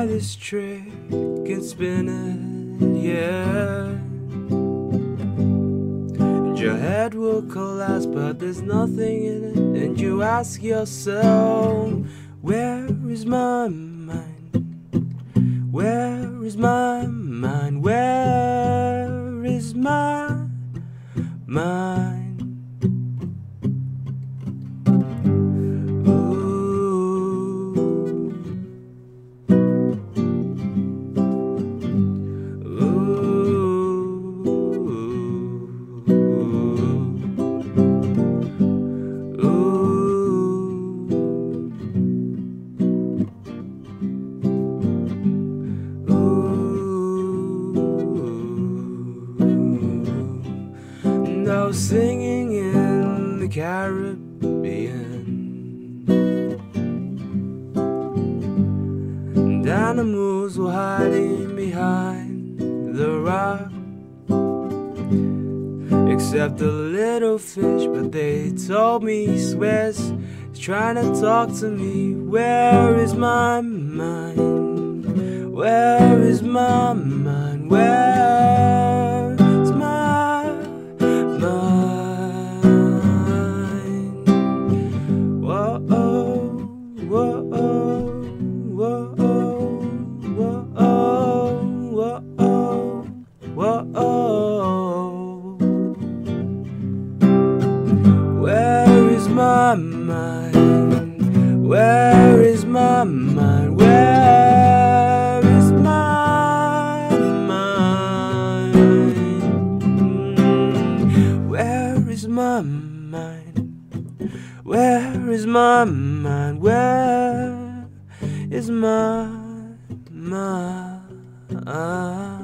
this trick and spin it, yeah. And your head will collapse, but there's nothing in it. And you ask yourself, where is my mind? Where is my mind? Where is my mind? I was singing in the Caribbean, and animals were hiding behind the rock, except a little fish, but they told me he swears he's trying to talk to me. Where is my mind? Where is my mind? Where is my mind? Whoa, whoa, whoa, whoa, whoa, whoa. Where is my mind? Where is my mind? Where is my mind? Where is my mind? Where is my mind? Where is my mind?